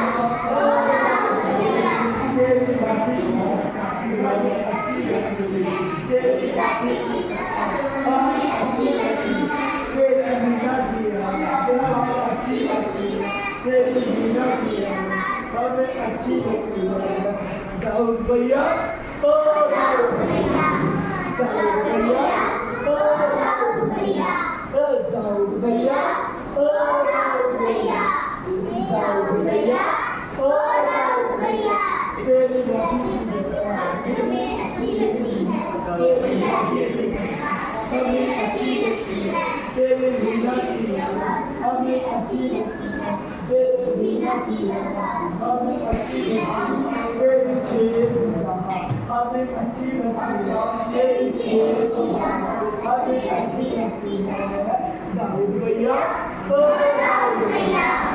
तेरी बातें हमें अच्छी लगती है, तेरी बातें हमें अच्छी लगती है, तेरी मीना की हमें अच्छी लगती है, तेरी मीना की हमें अच्छी लगती है। दाऊद भैया ओ दाऊद भैया, दाऊद भैया ओ दाऊद भैया, दाऊद भैया ओ दाऊद भैया, दाऊद भैया ओ दाऊद भैया। तेरी बातें हमें अच्छी लगती है, तेरी बातें हमें अच्छी लगती है, तेरी मीना की हमें अच्छी लगती है, तेरी मीना की हमें अच्छी लगती है, तेरी छेस हमें अच्छी लगती है, तेरी छेस हमें अच्छी लगती है। दाऊद भैया ओ दाऊद भैया।